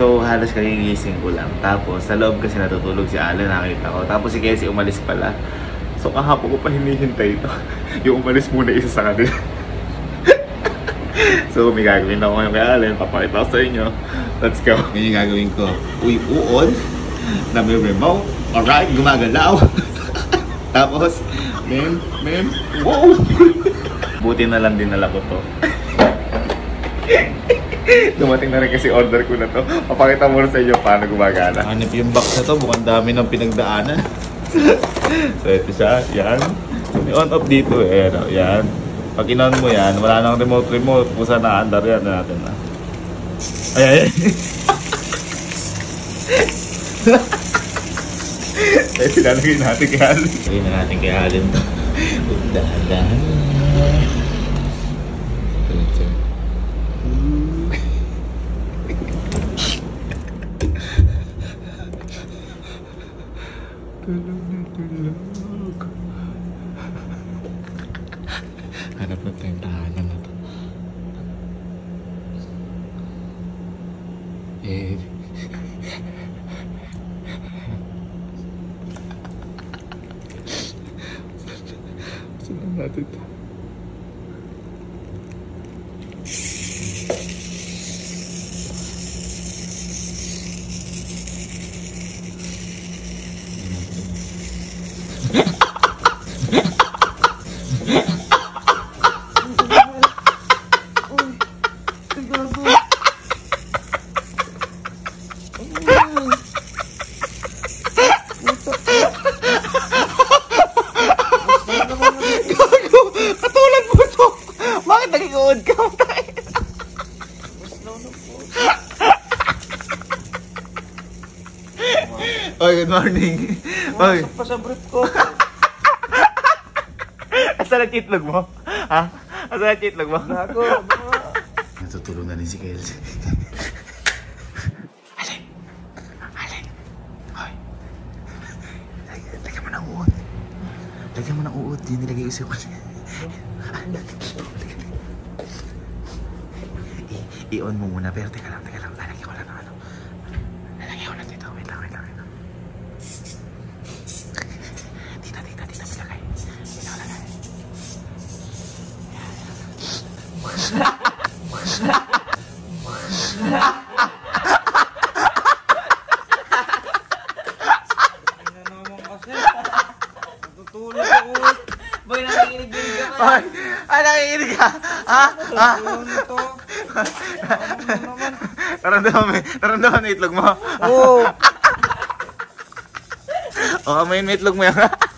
So, halos kagigising ko lang. Tapos, sa loob kasi natutulog si Alan, nakita ko. Tapos si Casey umalis pala. So, kahapon ko pa hinihintay ito. Yung umalis muna isa sa kanila. So, may gagawin ako ngayon kay Alan. Papakita ko sa inyo. Let's go. Ngayon yung gagawin ko. Uy, uon. Na may remote. Alright, gumagalaw. Tapos, ma'am, wow! Buti na lang dinala ko to. Dumating na rin kasi order ko na to. Papakita muna sa inyo paano gumagana. Hanip yung box na to, mukhang dami ng pinagdaanan. So ito siya, yan. May on-off dito eh, yan. Pag in-on mo yan, wala nang remote. Pusa na, andar yan natin na. Ay. Ay, sinalagay natin kay Alin. Lagay na natin kay Alin to. Dahan-dahan. Tulog. Hanap na tayong tahanan na to. Saan natin ito? Katulad mo to! Bakit nag-iuod ka? Oy, good morning. Oy. Masok pa sa brief ko. Asa na titlog mo? Ha? Asa na titlog mo? Gago. Natutulog na rin si Kelsey. Alin! Hoy! Lagyan mo ng uod. Lagyan mo ng uod. Hindi nilagay ko sa'yo. I-on mo muna. Pero teka lang. Lalagyan ko lang ng ano. Lalagyan ko lang dito. Wait lang. Dito. Malagay. Natutulog ako. Boy, nakikinig ka pa. Ay, nakikinig ka? Ha? Naramdaman na itlog mo? Oo. O, may itlog mo yan.